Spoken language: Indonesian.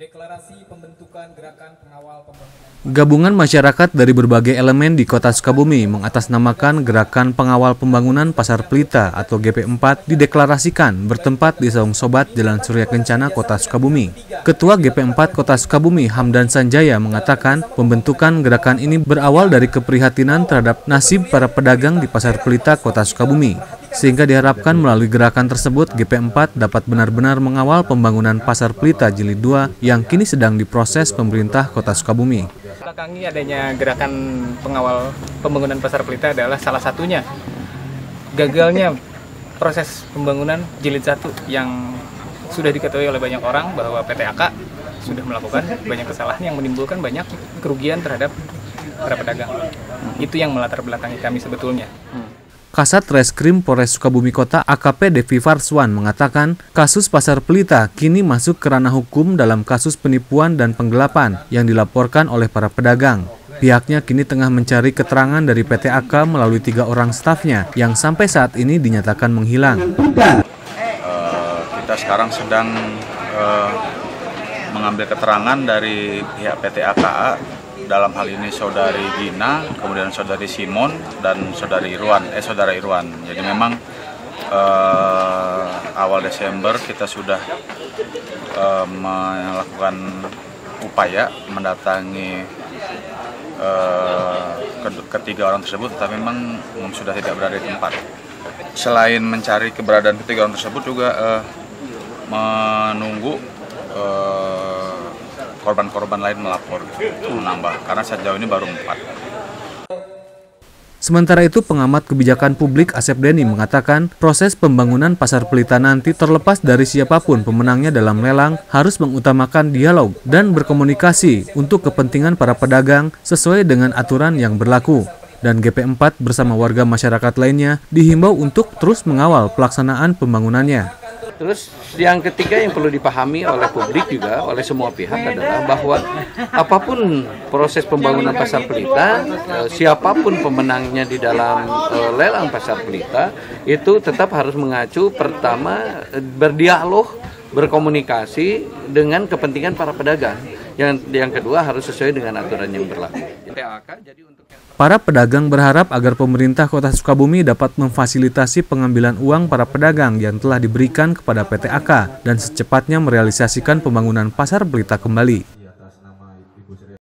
Deklarasi pembentukan gerakan pengawal pembangunan. Gabungan masyarakat dari berbagai elemen di Kota Sukabumi mengatasnamakan Gerakan Pengawal Pembangunan Pasar Pelita atau GP4 dideklarasikan bertempat di Saung Sobat, Jalan Surya Kencana, Kota Sukabumi. Ketua GP4 Kota Sukabumi, Hamdan Sanjaya, mengatakan pembentukan gerakan ini berawal dari keprihatinan terhadap nasib para pedagang di Pasar Pelita, Kota Sukabumi. Sehingga diharapkan melalui gerakan tersebut GP4 dapat benar-benar mengawal pembangunan Pasar Pelita Jilid 2 yang kini sedang diproses pemerintah Kota Sukabumi. Belakangi adanya gerakan pengawal pembangunan Pasar Pelita adalah salah satunya gagalnya proses pembangunan Jilid 1 yang sudah diketahui oleh banyak orang bahwa PT AK sudah melakukan banyak kesalahan yang menimbulkan banyak kerugian terhadap para pedagang. Itu yang melatar belakangi kami sebetulnya. Kasat Reskrim Polres Sukabumi Kota AKP Devi Farswan mengatakan kasus Pasar Pelita kini masuk ke ranah hukum dalam kasus penipuan dan penggelapan yang dilaporkan oleh para pedagang. Pihaknya kini tengah mencari keterangan dari PT AK melalui 3 orang stafnya yang sampai saat ini dinyatakan menghilang. Kita sekarang sedang mengambil keterangan dari pihak PT AKA. Dalam hal ini saudari Gina, kemudian saudari Simon, dan saudara Irwan. Jadi memang awal Desember kita sudah melakukan upaya mendatangi ketiga orang tersebut, tapi memang sudah tidak berada di tempat. Selain mencari keberadaan ketiga orang tersebut juga menunggu korban-korban lain melapor menambah, karena sejauh ini baru 4. Sementara itu, pengamat kebijakan publik Asep Deni mengatakan proses pembangunan Pasar Pelita nanti terlepas dari siapapun pemenangnya dalam lelang harus mengutamakan dialog dan berkomunikasi untuk kepentingan para pedagang sesuai dengan aturan yang berlaku. Dan GP4 bersama warga masyarakat lainnya dihimbau untuk terus mengawal pelaksanaan pembangunannya. Terus yang ketiga yang perlu dipahami oleh publik juga, oleh semua pihak adalah bahwa apapun proses pembangunan Pasar Pelita, siapapun pemenangnya di dalam lelang Pasar Pelita, itu tetap harus mengacu pertama berdialog, berkomunikasi dengan kepentingan para pedagang. Yang kedua harus sesuai dengan aturan yang berlaku. Para pedagang berharap agar pemerintah Kota Sukabumi dapat memfasilitasi pengambilan uang para pedagang yang telah diberikan kepada PT AK dan secepatnya merealisasikan pembangunan Pasar Pelita kembali.